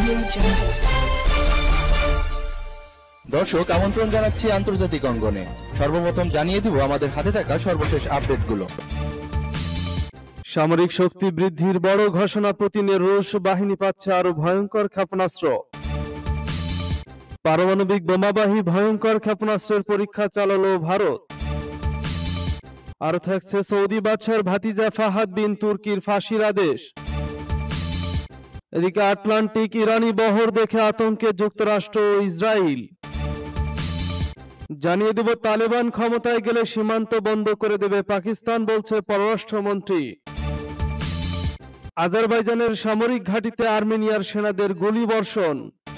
দর্শক আমন্ত্রণ জানাচ্ছি আন্তর্জাতিক অঙ্গনে। সর্বপ্রথম জানিয়ে দিব আমাদের হাতে থাকা সর্বশেষ আপডেটগুলো। সামরিক শক্তি বৃদ্ধির বড় ঘোষণা, পুতিনের রুশ বাহিনী পাচ্ছে আরো ভয়ঙ্কর ক্ষেপণাস্ত্র। পারমাণবিক বোমাবাহী ভয়ঙ্কর ক্ষেপণাস্ত্রের পরীক্ষা চালালো ভারত। আর থাকছে সৌদি বাদশার ভাতিজা ফাহাদ বিন তুর্কির ফাঁসির আদেশ। এদিকে আটলান্টিক ইরানি বহর দেখে আতঙ্কে যুক্তরাষ্ট্র ও ইসরায়েল। জানিয়ে দেব তালেবান ক্ষমতায় গেলে সীমান্ত বন্ধ করে দেবে পাকিস্তান, বলছে পররাষ্ট্রমন্ত্রী। আজারবাইজানের সামরিক ঘাঁটিতে আর্মেনিয়ার সেনাদের গুলিবর্ষণ।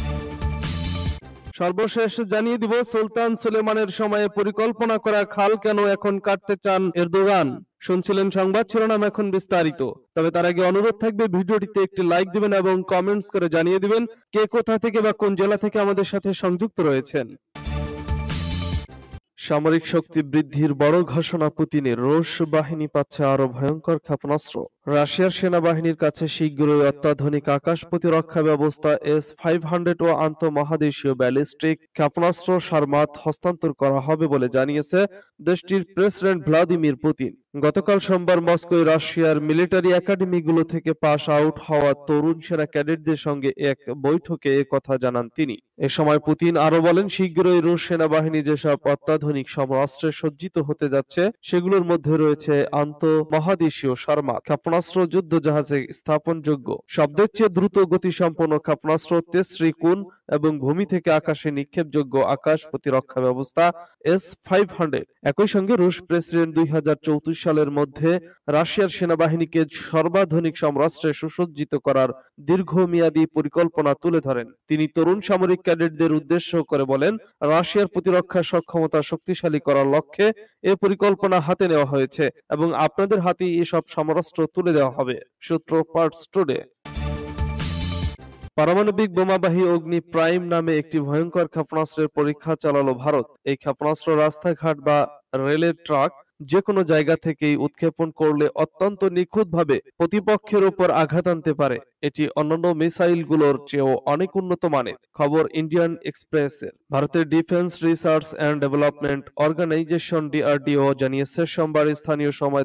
সর্বশেষ জানিয়ে দিব সুলতান সুলেমানের সময়ে পরিকল্পনা করা খাল কেন এখন কাটতে চান এরদোগান। শুনছিলেন সংবাদ শিরোনাম, এখন বিস্তারিত। তবে তার আগে অনুরোধ থাকবে ভিডিওটিতে একটি লাইক দিবেন এবং কমেন্টস করে জানিয়ে দিবেন কে কোথা থেকে বা কোন জেলা থেকে আমাদের সাথে সংযুক্ত রয়েছেন। সামরিক শক্তি বৃদ্ধির বড় ঘোষণা, পুতিনের রুশ বাহিনী পাচ্ছে আরো ভয়ঙ্কর ক্ষেপণাস্ত্র। রাশিয়ার সেনাবাহিনীর কাছে শীঘ্রই অত্যাধুনিক আকাশ প্রতিরক্ষা ব্যবস্থা S-500 ও আন্তঃমহাদেশীয় ব্যালিস্টিক ক্ষেপণাস্ত্র সারমাত হস্তান্তর করা হবে বলে জানিয়েছে দেশটির প্রেসিডেন্ট ভ্লাদিমির পুতিন। গতকাল সোমবার মস্কোয় রাশিয়ার মিলিটারি একাডেমিগুলো থেকে পাস আউট হওয়া তরুণ সেনা ক্যাডেটদের সঙ্গে এক বৈঠকে একথা জানান তিনি। এ সময় পুতিন আরো বলেন, শীঘ্রই রুশ সেনাবাহিনী যেসব অত্যাধুনিক সমরাস্ত্রে সজ্জিত হতে যাচ্ছে সেগুলোর মধ্যে রয়েছে আন্তঃমহাদেশীয় সারমাত ক্ষেপণাস্ত্র, যুদ্ধ জাহাজে স্থাপনযোগ্য, শব্দের চেয়ে দ্রুত গতিসম্পন্ন ক্ষেপণাস্ত্র তেজরিকুন এবং ভূমি থেকে আকাশে নিক্ষেপযোগ্য আকাশ প্রতিরক্ষা ব্যবস্থা S-500। একই সঙ্গে রুশ প্রেসিডেন্ট 2034 সালের মধ্যে রাশিয়ার সেনাবাহিনীকে সর্বাধুনিক সমরাস্ত্রে সুসজ্জিত করার দীর্ঘমেয়াদী পরিকল্পনা তুলে ধরেন। তিনি তরুণ সামরিক ক্যাডেটদের উদ্দেশ্য করে বলেন, রাশিয়ার প্রতিরক্ষা সক্ষমতা শক্তিশালী করার লক্ষ্যে এ পরিকল্পনা হাতে নেওয়া হয়েছে এবং আপনাদের হাতেই এসব সমরাস্ত্র তুলে দেওয়া হবে। সূত্র পার্টস টুডে। পারমাণবিক বোমাবাহী অগ্নি প্রাইম নামে একটি ভয়ঙ্কর ক্ষেপণাস্ত্রের পরীক্ষা চালালো ভারত। এই ক্ষেপণাস্ত্র রাস্তাঘাট বা রেলের ট্রাক যে কোনো জায়গা থেকেই উৎক্ষেপণ করলে অত্যন্ত নিখুঁতভাবে প্রতিপক্ষের উপর আঘাত আনতে পারে। এটি অন্যান্য মিসাইলগুলোর চেয়েও অনেক উন্নত মানের। খবর ইন্ডিয়ান এক্সপ্রেসের। ভারতের defence research and development organisation DRDO জানিয়েছে, সোমবার স্থানীয় সময়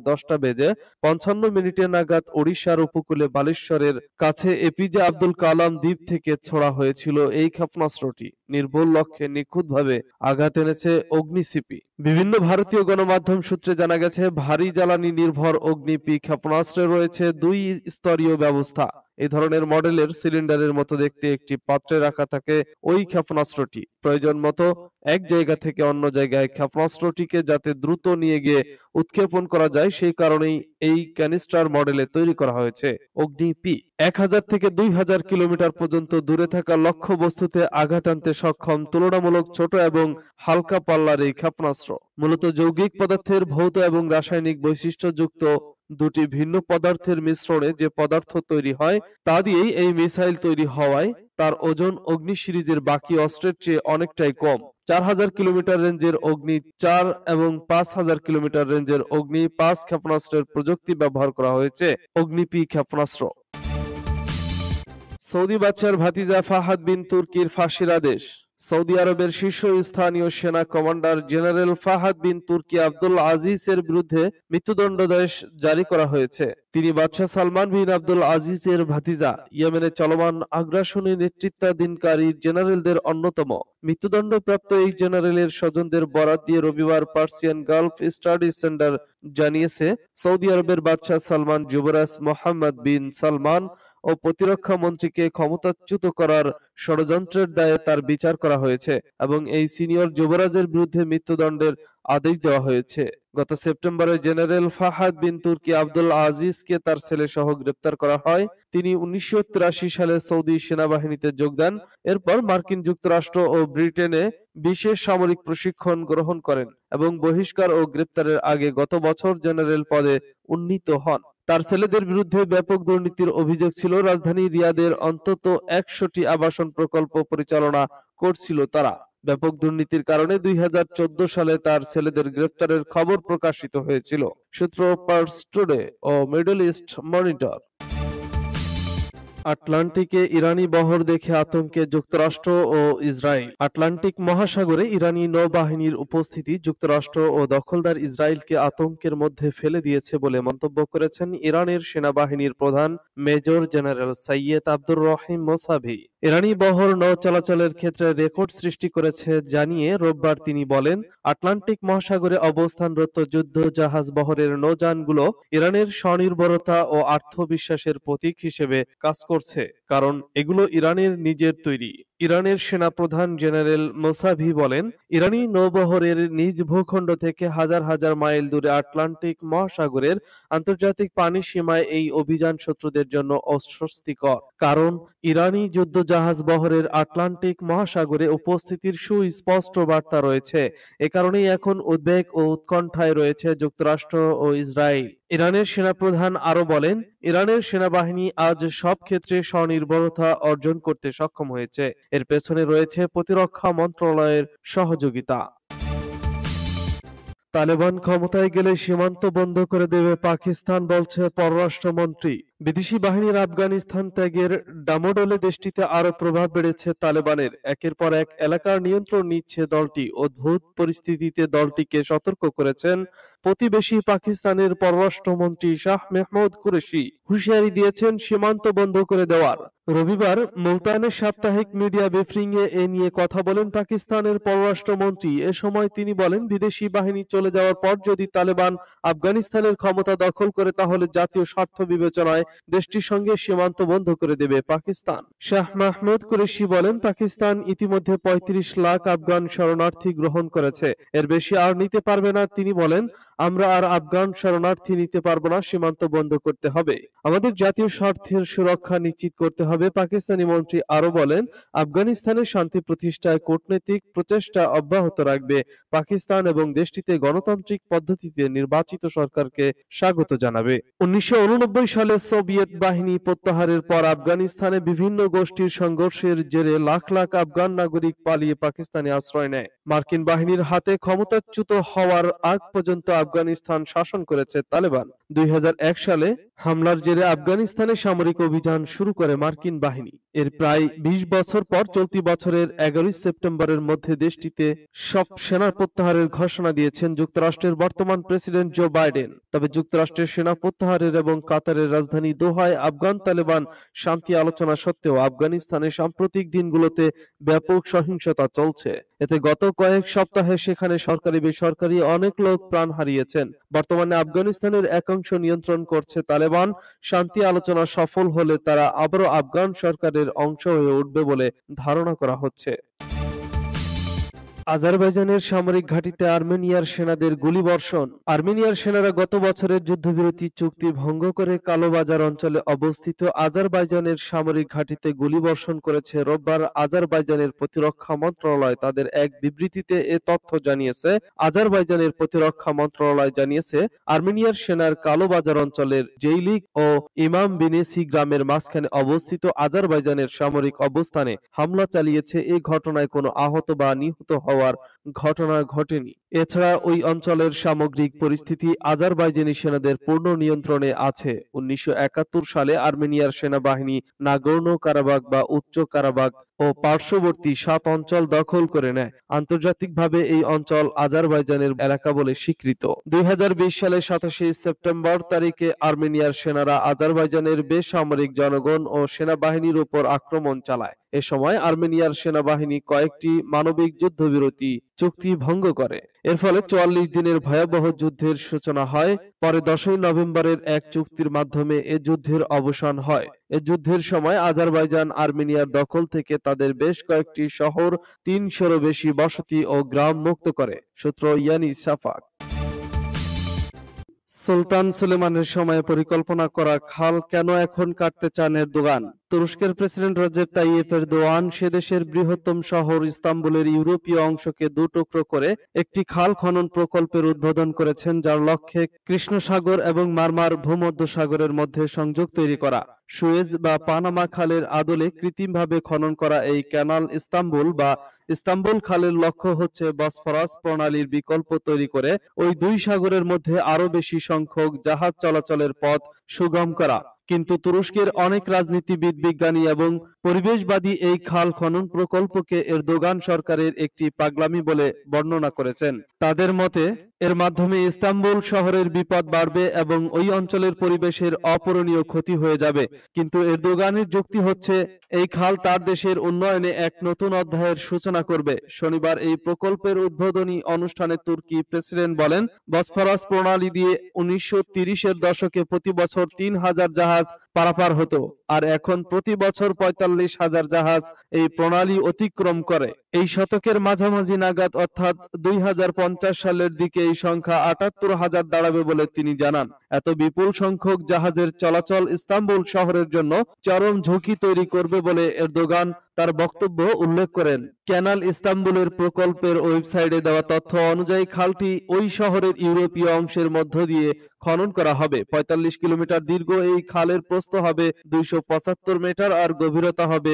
10:55 নাগাদ ওড়িশার উপকূলে বালেশ্বরের কাছে এপিজে আব্দুল কালাম দ্বীপ থেকে ছোড়া হয়েছিল এই ক্ষেপণাস্ত্রটি। নির্ভুল লক্ষ্যে নিখুঁতভাবে আঘাত এনেছে অগ্নিসিপি। বিভিন্ন ভারতীয় গণমাধ্যম সূত্রে জানা গেছে, ভারী জ্বালানি নির্ভর অগ্নিপি ক্ষেপণাস্ত্রে রয়েছে 2 স্তরীয় ব্যবস্থা। এই ধরনের মডেলের সিলিন্ডারের মতো দেখতে একটি পাত্রে রাখা থাকে ওই ক্ষেপণাস্ত্রটি। প্রয়োজন মতো এক জায়গা থেকে অন্য জায়গায় ক্ষেপণাস্ত্রটিকে যাতে দ্রুত নিয়ে গিয়ে উৎক্ষেপণ করা যায় সেই কারণেই এই ক্যানিস্টার মডেলে তৈরি করা হয়েছে অগ্নিপি। 1000 থেকে 2000 কিলোমিটার পর্যন্ত দূরে থাকা লক্ষ্য বস্তুতে আঘাত আনতে সক্ষম তুলনামূলক ছোট এবং হালকা পাল্লার এই ক্ষেপণাস্ত্র মূলত যৌগিক পদার্থের ভৌত এবং রাসায়নিক বৈশিষ্ট্যযুক্ত দুটি ভিন্ন পদার্থের মিশ্রণে যে পদার্থ তৈরি হয় তা দিয়েই এই মিসাইল তৈরি হওয়ায় তার ওজন অগ্নি সিরিজের বাকি অস্ত্রের চেয়ে অনেকটাই কম। 4000 কিলোমিটার রেঞ্জের অগ্নি 4 এবং 5000 কিলোমিটার রেঞ্জের অগ্নি 5 ক্ষেপণাস্ত্রের প্রযুক্তি ব্যবহার করা হয়েছে অগ্নিপি ক্ষেপণাস্ত্র। সৌদি বাদশার ভাতিজা ফাহাদ বিন তুর্কির ফাঁসির আদেশ। সৌদি আরবের শীর্ষস্থানীয় সেনা কমান্ডার জেনারেল ফাহাদ বিন তুর্কি আব্দুল আজিজের বিরুদ্ধে মৃত্যুদণ্ডাদেশ জারি করা হয়েছে। তিনি বাদশাহ সালমান বিন আব্দুল আজিজের ভাতিজা। ইয়েমেনে চলমান আগ্রাসনে নেতৃত্বাধীনকারী জেনারেলদের অন্যতম। মৃত্যুদণ্ডপ্রাপ্ত এই জেনারেলের স্বজনদের বরাত দিয়ে রবিবার পার্সিয়ান গালফ স্টাডি সেন্টার জানিয়েছে, সৌদি আরবের বাদশাহ সালমান, যুবরাজ মোহাম্মদ বিন সালমান ও প্রতিরক্ষা মন্ত্রীকে ক্ষমতাচ্যুত করার ষড়যন্ত্রের দায়ে তার বিচার করা হয়েছে এবং এই সিনিয়র যুবরাজের বিরুদ্ধে মৃত্যুদণ্ডের আদেশ দেওয়া হয়েছে। গত সেপ্টেম্বরে জেনারেল ফাহাদ বিন তুর্কি আব্দুল আজিজকে তার ছেলে সহ গ্রেপ্তার করা হয়। তিনি 1983 সালে সৌদি সেনাবাহিনীতে যোগ দেন। এরপর মার্কিন যুক্তরাষ্ট্র ও ব্রিটেনে বিশেষ সামরিক প্রশিক্ষণ গ্রহণ করেন এবং বহিষ্কার ও গ্রেপ্তারের আগে গত বছর জেনারেল পদে উন্নীত হন। তার ছেলেদের বিরুদ্ধে ব্যাপক দুর্নীতির অভিযোগ ছিল। রাজধানী রিয়াদের অন্তত 100টি আবাসন প্রকল্প পরিচালনা করছিল তারা। ব্যাপক দুর্নীতির কারণে 2014 সালে তার ছেলেদের গ্রেফতারের খবর প্রকাশিত হয়েছিল। সূত্র পার্স টুডে ও মিডল ইস্ট মনিটর। আটলান্টিকে ইরানি বহর দেখে আতঙ্কে যুক্তরাষ্ট্র ও ইসরায়েল। আটলান্টিক মহাসাগরে ইরানি নৌবাহিনীর উপস্থিতি যুক্তরাষ্ট্র ও দখলদার ইসরায়েলকে আতঙ্কের মধ্যে ফেলে দিয়েছে বলে মন্তব্য করেছেন ইরানের সেনাবাহিনীর প্রধান major general Sayed Abdur Rahim Mousavi. ইরানি বহর নৌ চলাচলের ক্ষেত্রে রেকর্ড সৃষ্টি করেছে জানিয়ে রোববার তিনি বলেন, আটলান্টিক মহাসাগরে অবস্থানরত যুদ্ধ জাহাজ বহরের নৌযানগুলো ইরানের স্বনির্ভরতা ও আত্মবিশ্বাসের প্রতীক হিসেবে কাজ করছে, কারণ এগুলো ইরানের নিজের তৈরি। ইরানের সেনাপ্রধান জেনারেল মোসাভি বলেন, ইরানি নৌবহরের নিজ ভূখণ্ড থেকে হাজার হাজার মাইল দূরে আটলান্টিক মহাসাগরের আন্তর্জাতিক পানি সীমায় এই অভিযান শত্রুদের জন্য অস্বস্তিকর, কারণ ইরানি যুদ্ধজাহাজ বহরের আটলান্টিক মহাসাগরে উপস্থিতির সুস্পষ্ট বার্তা রয়েছে। এ কারণেই এখন উদ্বেগ ও উৎকণ্ঠায় রয়েছে যুক্তরাষ্ট্র ও ইসরায়েল। ইরানের সেনাপ্রধান আরো বলেন, ইরানের সেনাবাহিনী আজ সব ক্ষেত্রে স্বনির্ভরতা অর্জন করতে সক্ষম হয়েছে। এর পেছনে রয়েছে প্রতিরক্ষা মন্ত্রণালয়ের সহযোগিতা। তালেবান ক্ষমতায় গেলে সীমান্ত বন্ধ করে দেবে পাকিস্তান, বলছে পররাষ্ট্রমন্ত্রী। বিদেশি বাহিনীর আফগানিস্তান ত্যাগের ডামাডোলে দেশটিতে আরো প্রভাব বেড়েছে তালেবানের। একের পর এক এলাকার নিয়ন্ত্রণ নিচ্ছে দলটি। অদ্ভুত পরিস্থিতিতে দলটিকে সতর্ক করেছেন প্রতিবেশী পাকিস্তানের পররাষ্ট্রমন্ত্রী শাহ মেহমুদ কুরেশি। হুঁশিয়ারি দিয়েছেন সীমান্ত বন্ধ করে দেওয়ার। রবিবার মুলতানের সাপ্তাহিক মিডিয়া ব্রিফিংয়ে এ নিয়ে কথা বলেন পাকিস্তানের পররাষ্ট্রমন্ত্রী। এ সময় তিনি বলেন, বিদেশি বাহিনী চলে যাওয়ার পর যদি তালেবান আফগানিস্তানের ক্ষমতা দখল করে তাহলে জাতীয় স্বার্থ বিবেচনায় দেশটির সঙ্গে সীমান্ত বন্ধ করে দেবে পাকিস্তান। শাহ মাহমুদ কুরেশি বলেন, পাকিস্তান ইতিমধ্যে ৩৫ লাখ আফগান শরণার্থী গ্রহণ করেছে, এর বেশি আর নিতে পারবে না। তিনি বলেন, আমরা আর আফগান শরণার্থী নিতে পারবো না, সীমান্ত বন্ধ করতে হবে, আমাদের জাতীয় স্বার্থের সুরক্ষা নিশ্চিত করতে হবে। পাকিস্তানি মন্ত্রী আরো বলেন, আফগানিস্তানের শান্তি প্রতিষ্ঠায় কূটনৈতিক প্রচেষ্টা অব্যাহত রাখবে পাকিস্তান এবং দেশটিতে গণতান্ত্রিক পদ্ধতিতে নির্বাচিত সরকারকে স্বাগত জানাবে। ১৯৮৯ সালে সোভিয়েত বাহিনী প্রত্যাহারের পর আফগানিস্তানে বিভিন্ন গোষ্ঠীর সংঘর্ষের জেরে লাখ লাখ আফগান নাগরিক পালিয়ে পাকিস্তানে আশ্রয় নেয়। মার্কিন বাহিনীর হাতে ক্ষমতাচ্যুত হওয়ার আগ পর্যন্ত আফগানিস্তান শাসন করেছে তালেবান। ২০০১ সালে হামলার জেরে আফগানিস্তানে সামরিক অভিযান শুরু করে মার্কিন বাহিনী। এর প্রায় ২০ বছর পর চলতি বছরের ১১ সেপ্টেম্বরের মধ্যে দেশটিতে সব সেনা প্রত্যাহারের ঘোষণা দিয়েছেন যুক্তরাষ্ট্রের বর্তমান প্রেসিডেন্ট জো বাইডেন। তবে যুক্তরাষ্ট্রের সেনা প্রত্যাহারের এবং কাতারের রাজধানী দোহায় আফগান তালেবান শান্তি আলোচনা সত্ত্বেও আফগানিস্তানের সাম্প্রতিক দিনগুলোতে ব্যাপক সহিংসতা চলছে। এতে গত কয়েক সপ্তাহে সেখানে সরকারি বেসরকারি অনেক লোক প্রাণ হারিয়েছেন। বর্তমানে আফগানিস্তানের একাংশ নিয়ন্ত্রণ করছে তালেবান। শান্তি আলোচনা সফল হলে তারা আবারও আফগান সরকারের অংশ হয়ে উঠবে বলে ধারণা করা হচ্ছে। আজারবাইজানের সামরিক ঘাঁটিতে আর্মেনিয়ার সেনাদের গুলিবর্ষণ। আর্মেনিয়ার সেনারা গত বছরের যুদ্ধবিরতি চুক্তি ভঙ্গ করে কালোবাজার অঞ্চলে অবস্থিত আজারবাইজানের সামরিক ঘাঁটিতে গুলিবর্ষণ করেছে। রোববার আজারবাইজানের প্রতিরক্ষা মন্ত্রণালয় তাদের এক বিবৃতিতে এ তথ্য জানিয়েছে। আজারবাইজানের প্রতিরক্ষা মন্ত্রণালয় জানিয়েছে, আর্মেনিয়ার সেনার কালোবাজার অঞ্চলের জেইলিক ও ইমাম বিনেসি গ্রামের মাঝখানে অবস্থিত আজারবাইজানের সামরিক অবস্থানে হামলা চালিয়েছে। এই ঘটনায় কোনো আহত বা নিহত হওয়ার ঘটনা ঘটেনি। এছাড়া ওই অঞ্চলের সামগ্রিক পরিস্থিতি আজারবাইজানি সেনাদের পূর্ণ নিয়ন্ত্রণে আছে। ১৯৭১ সালে আর্মেনিয়ার সেনাবাহিনী নাগোর্নো কারাবাখ বা উচ্চ কারাবাখ ও পার্শ্ববর্তী ৭ অঞ্চল দখল করে নেয়। আন্তর্জাতিকভাবে এই অঞ্চল আজারবাইজানের এলাকা বলে স্বীকৃত। ২০২০ সালের ২৭ সেপ্টেম্বর তারিখে আর্মেনিয়ার সেনারা আজারবাইজানের বেসামরিক জনগণ ও সেনাবাহিনীর উপর আক্রমণ চালায়। এ সময় আর্মেনিয়ার সেনাবাহিনী কয়েকটি মানবিক যুদ্ধবিরতি চুক্তি ভঙ্গ করে। এর ফলে ৪৪ দিনের ভয়াবহ যুদ্ধের সূচনা হয়। পরে ১০ই নভেম্বরের এক চুক্তির মাধ্যমে এ যুদ্ধের অবসান হয়। এ যুদ্ধের সময় আজারবাইজান আর্মেনিয়ার দখল থেকে তাদের বেশ কয়েকটি শহর, ৩০০-রও বেশি বসতি ও গ্রাম মুক্ত করে। সূত্র ইয়ানি সাফাক। সুলতান সুলেমানের সময়ে পরিকল্পনা করা খাল কেন এখন কাটতে চান এরদোগান? তুরস্কের প্রেসিডেন্ট রজেপ তাইয়েপ এরদোয়ান সে দেশের বৃহত্তম শহর ইস্তাম্বুলের ইউরোপীয় অংশকে দুটুকরো করে একটি খাল খনন প্রকল্পের উদ্বোধন করেছেন, যার লক্ষ্যে কৃষ্ণ সাগর এবং মারমার ভূমধ্যসাগরের মধ্যে সংযোগ তৈরি করা। সুয়েজ বা পানামা খালের আদলে কৃত্রিমভাবে খনন করা এই ক্যানাল ইস্তাম্বুল খালের লক্ষ্য হচ্ছে বসফরাস প্রণালীর বিকল্প তৈরি করে ওই দুই সাগরের মধ্যে আরো বেশি সংখ্যক জাহাজ চলাচলের পথ সুগম করা। কিন্তু তুরস্কের অনেক রাজনীতিবিদ, বিজ্ঞানী এবং পরিবেশবাদী এই খাল খনন প্রকল্পকে এরদোগান সরকারের একটি পাগলামি বলে বর্ণনা করেছেন। তাদের মতে এর মাধ্যমে ইস্তাম্বুল শহরের বিপদ বাড়বে এবং ওই অঞ্চলের পরিবেশের অপূরণীয় ক্ষতি হয়ে যাবে। কিন্তু এরদোগানের যুক্তি হচ্ছে এই খাল তার দেশের উন্নয়নে এক নতুন অধ্যায়ের সূচনা করবে। শনিবার এই প্রকল্পের উদ্বোধনী অনুষ্ঠানে তুর্কি প্রেসিডেন্ট বলেন, বসফরাস প্রণালী দিয়ে 1930-এর দশকে প্রতি বছর 3,000 জাহাজ পারাপার হতো, আর এখন প্রতি বছর 45,000 জাহাজ এই প্রণালী অতিক্রম করে। এই শতকের মাঝামাঝি নাগাদ অর্থাৎ 2050 সালের দিকে এই সংখ্যা 78,000 দাঁড়াবে বলে তিনি জানান। এত বিপুল সংখ্যক জাহাজের চলাচল ইস্তাম্বুল শহরের জন্য চরম ঝুঁকি তৈরি করবে বলে এরদোগান তার বক্তব্য উল্লেখ করেন। ক্যানাল ইস্তাম্বুলের প্রকল্পের ওয়েবসাইটে দেওয়া তথ্য অনুযায়ী খালটি ওই শহরের ইউরোপীয় অংশের মধ্য দিয়ে খনন করা হবে। 45 কিলোমিটার দীর্ঘ এই খালের প্রস্থ হবে 275 মিটার আর গভীরতা হবে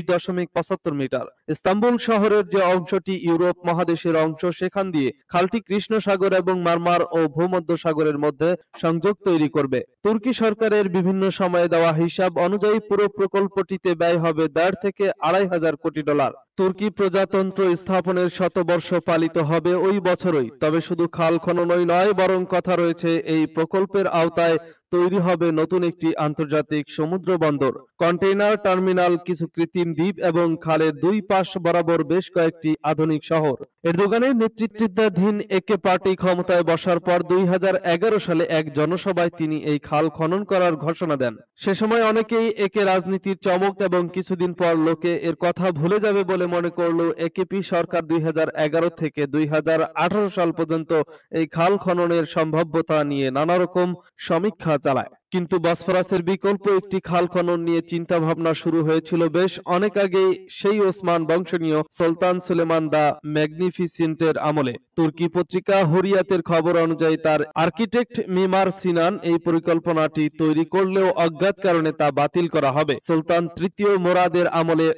20.75 মিটার। ইস্তাম্বুল শহরের যে অংশটি ইউরোপ মহাদেশের অংশ, সেখান দিয়ে খালটি কৃষ্ণ সাগর এবং মারমার ও ভূমধ্য সাগরের মধ্যে সংযোগ তৈরি করবে। তুর্কি সরকারের বিভিন্ন সময়ে দেওয়া হিসাব অনুযায়ী পুরো প্রকল্পটিতে ব্যয় হবে 1.5 থেকে 2.5 কোটি ডলার। তুর্কি প্রজাতন্ত্র স্থাপনের শতবর্ষ পালিত হবে ওই বছরই। তবে শুধু খাল খননই নয়, বরং কথা রয়েছে এই প্রকল্পের আওতায় তৈরি হবে নতুন একটি আন্তর্জাতিক সমুদ্র বন্দর, কন্টেইনার টার্মিনাল, কিছু কৃত্রিম দ্বীপ এবং খালের দুই পাশ বরাবর বেশ কয়েকটি আধুনিক শহর। এরদোগানের নেতৃত্বাধীন একে পার্টি ক্ষমতায় বসার পর 2011 সালে এক জনসভায় তিনি এই খাল খনন করার ঘোষণা দেন। সে সময় অনেকেই একে রাজনীতির চমক এবং কিছুদিন পর লোকে এর কথা ভুলে যাবে বলে মনে করল। একেপি সরকার 2011 থেকে 2018 সাল পর্যন্ত এই খাল খননের সম্ভাব্যতা নিয়ে নানা রকম সমীক্ষা চালায়। কিন্তু বসফরাসের বিকল্প একটি খাল খনন নিয়ে চিন্তা ভাবনা শুরু হয়েছিল বেশ অনেক আগেই, সেই ওসমান বংশীয় সুলতান সুলেমান দ্য ম্যাগনিফিসেন্টের আমলে। তুর্কি পত্রিকা হুরিয়াতের খবর অনুযায়ী তার আর্কিটেক্ট মিমার সিনান এই পরিকল্পনাটি তৈরি করলেও অজ্ঞাত কারণে তা বাতিল করা হবে। সুলতান তৃতীয় মোরাদের আমলে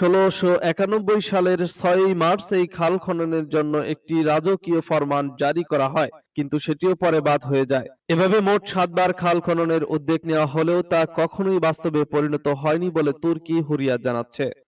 1691 সালের 6 মার্চ এই খাল খননের জন্য একটি রাজকীয় ফরমান জারি করা হয়, কিন্তু সেটিও পরে বাদ হয়ে যায়। এভাবে মোট 7 বার খাল খননের উদ্যোগ নেওয়া হলেও তা কখনোই বাস্তবে পরিণত হয়নি বলে তুর্কি হুরিয়াত জানাচ্ছে।